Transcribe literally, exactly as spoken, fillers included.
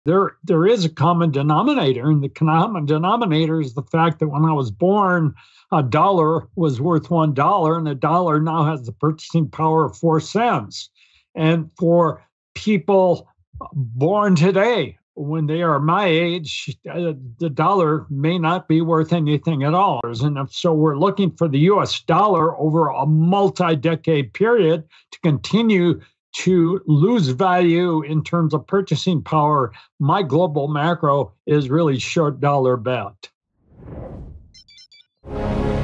There, there is a common denominator, and the common denominator is the fact that when I was born, a dollar was worth one dollar, and a dollar now has the purchasing power of four cents. And for people born today, when they are my age, uh, the dollar may not be worth anything at all. And if so, we're looking for the U S dollar over a multi-decade period to continue to lose value in terms of purchasing power. My global macro is really short dollar bet.